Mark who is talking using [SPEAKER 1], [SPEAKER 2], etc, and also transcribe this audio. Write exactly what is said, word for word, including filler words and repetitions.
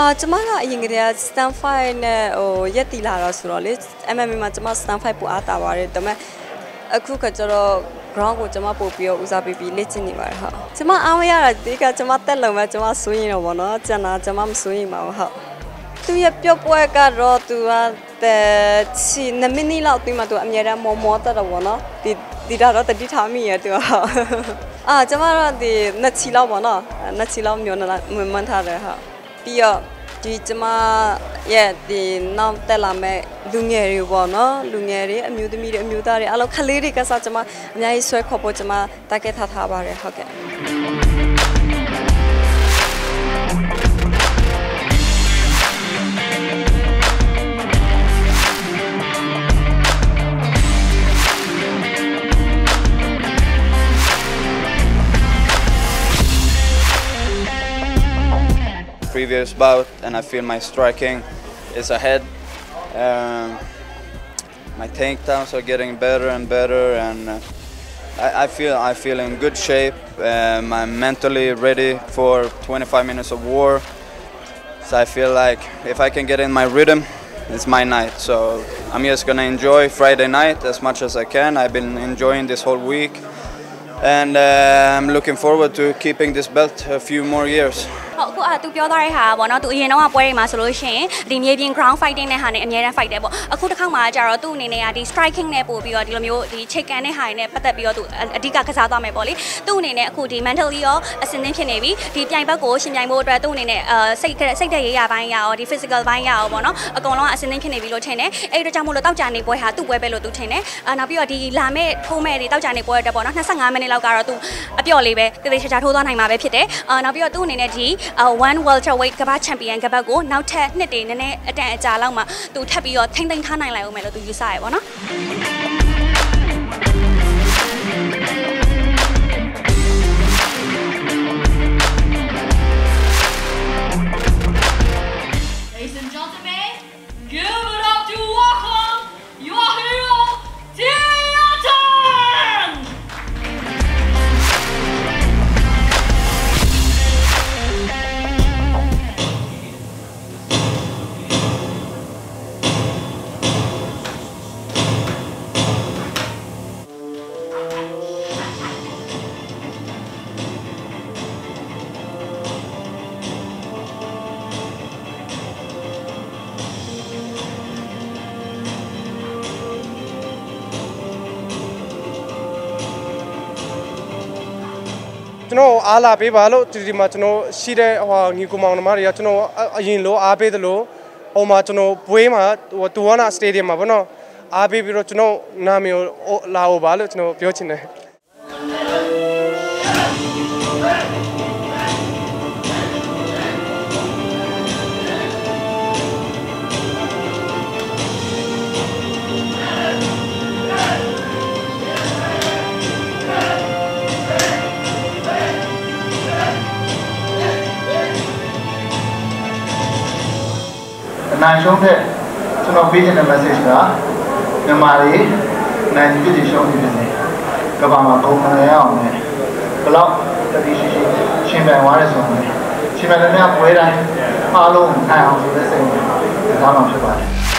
[SPEAKER 1] 啊，这么个应该是 stand five 呢，哦，一地拉了是了嘞，M M 嘛，这么 stand five 不阿打话嘞，但么，呃，库克这个 ground 我这么不必要，乌萨比比累进你玩哈，这么安慰呀，这个这么得了嘛，这么输赢了我呢，这那这么输赢嘛我好。tu ya pio poe ka ro tu a te chi na mini lao tu ma tu amya ra mo mo ta ro no ti ti ra ro ta ti tha mi ya tu a chama ro ti na chi lao bo no na chi lao myo na man tha de ha pi yo ti chama ye ti naw tat la me lu ngel ri bo no lu ngel ri amyu thami ri amyu ta ri a lo khale ri ka sa chama amya yi swai kho po chama ta ke tha tha ba re hot ke
[SPEAKER 2] previous bout, and I feel my striking is ahead. Um, my takedowns are getting better and better, and uh, I, I feel I feel in good shape. Um, I'm mentally ready for twenty-five minutes of war. So I feel like if I can get in my rhythm, it's my night. So I'm just gonna enjoy Friday night as much as I can. I've been enjoying this whole week, and uh, I'm looking forward to keeping this belt a few more years.
[SPEAKER 3] ဟုတ်အခုအတူပြောသားတဲ့ဟာပေါ့နော်သူအရင်တော့ပွဲတွေမှာဆိုလို့ရှိရင်ဒီမြေပြင် ground fighting နဲ့ဟာနဲ့အများနဲ့ fight တယ်ပေါ့အခုတစ်ခါမှကျတော့သူ့အနေနဲ့ကဒီ striking နဲ့ပို့ပြီးတော့ဒီလိုမျိုးဒီ chick ကန်နဲ့ဟာနဲ့ပတ်သက်ပြီးတော့သူအဓိကကစားသွားမယ်ပေါ့လေသူ့အနေနဲ့အခုဒီ mentally ရောအဆင်သင့်ဖြစ်နေပြီဒီပြိုင်ဘက်ကိုရှင်ပြိုင်ဖို့အတွက်သူ့အနေနဲ့အဲစိတ်စိတ်တဲ့ရေးရပိုင်းရအောင်ဒီ physical ဘိုင်းရအောင်ပေါ့နော်အကုန်လုံးကအဆင်သင့်ဖြစ်နေပြီလို့ထင်တယ်အဲ့ဒီတော့ကြောင့်မို့လို့တောက်ကြနေပွဲဟာသူ့ပွဲပဲလို့သူထင်တယ်အဲနောက်ပြီးတော့ဒီလာမဲ့ထိုးမဲ့ဒီတောက်ကြနေပွဲအတွက်ပေါ့နော်twenty-fiveမိနစ်လောက်ကတော့သူအပြော့လေးပဲတေးသေးချာချာထိုးသွားနိုင်မှာပဲဖြစ်တယ်အဲနောက်ပြီးတော့သူ့အနေနဲ့ဒီ one welterweight ကမ္ဘာချန်ပီယံကပတ်ကိုနောက်ထပ်နှစ်တည်းနည်းနည်းအတန်အကြာလောက်မှသူထပ်ပြီးတော့ထိမ့်သိမ်းထားနိုင်လိုက်အောင်မယ်လို့သူယူဆရပါတော့
[SPEAKER 4] ကျွန်တော်အားလာပေးပါလို့ဒီဒီမှာကျွန်တော်ရှိတဲ့ဟိုညီကိုမောင်နှမတွေကကျွန်တော်အရင်လိုအားပေးသလိုဟိုမှာကျွန်တော်ပွဲမှာဟိုတူဝါနာစတေဒီယမ်မှာပေါ့နော်အားပေးပြီးတော့ကျွန်တော်နာမည်ကိုလာဖို့ပါလို့ကျွန်တော်ပြောချင်တယ်
[SPEAKER 5] နိုင်ရှုံးတဲ့ကျွန်တော်ပေးချင်တဲ့ message ကမြန်မာတွေနိုင်ပြည့်စုံရှုံးနေတယ်ကမ္ဘာမှာပုံမှန်ရအောင်လေဘလောက်တတိရှိရှိရှင်ပြန်သွားရဲဆိုရင်ရှင်ပြန်တဲ့ပွဲတိုင်းအားလုံးနိုင်အောင်ဆိုတဲ့စိတ်နဲ့ဒါမှဖြစ်ပါတယ်